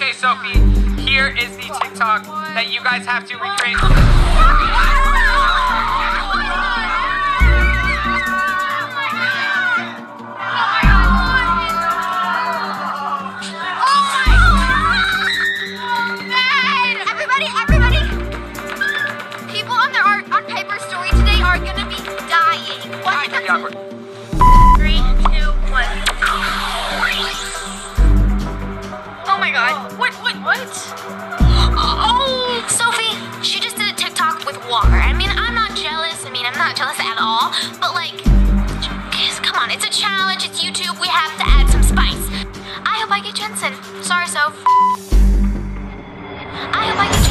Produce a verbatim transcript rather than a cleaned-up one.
Okay, Sophie, here is the TikTok that you guys have to recreate. Everybody, everybody! People on their art on paper story today are gonna be dying. What? Three, two, one. Oh my god. What, what, what? Oh, Sophie, she just did a TikTok with water. I mean, I'm not jealous. I mean, I'm not jealous at all. But like, guys, come on, it's a challenge. It's YouTube. We have to add some spice. I hope I get Jensen. Sorry, Soph. I hope I get